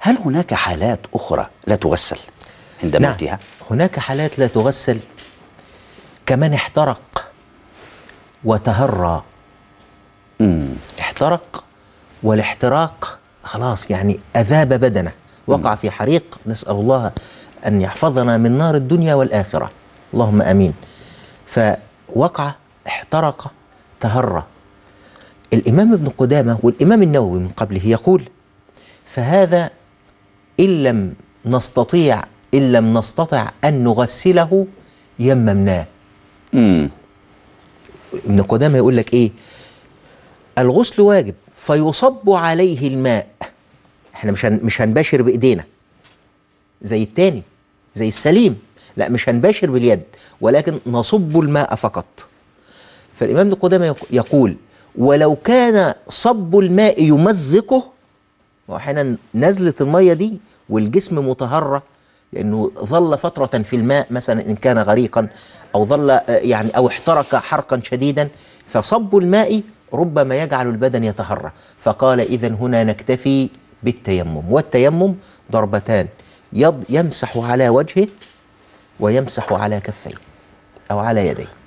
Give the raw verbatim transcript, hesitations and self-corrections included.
هل هناك حالات أخرى لا تغسل عند نعم. موتها؟ هناك حالات لا تغسل، كمان احترق وتهرى. مم. احترق، والاحتراق خلاص يعني أذاب بدنه، وقع في حريق، نسأل الله أن يحفظنا من نار الدنيا والآخرة، اللهم أمين. فوقع، احترق، تهرى. الإمام ابن قدامة والإمام النووي من قبله يقول: فهذا إن لم نستطيع إن لم نستطع أن نغسله يممناه. مم. ابن قدامة يقول لك إيه؟ الغسل واجب فيصب عليه الماء. احنا مش هن مش هنباشر بايدينا زي التاني، زي السليم، لا مش هنباشر باليد، ولكن نصب الماء فقط. فالإمام ابن قدامة يقول: ولو كان صب الماء يمزقه، واحيانا نزلة المية دي والجسم متهرى لأنه ظل فترة في الماء، مثلا إن كان غريقا أو ظل يعني أو احترق حرقا شديدا، فصب الماء ربما يجعل البدن يتهرى. فقال: إذن هنا نكتفي بالتيمم، والتيمم ضربتان، يمسح على وجهه ويمسح على كفيه أو على يديه.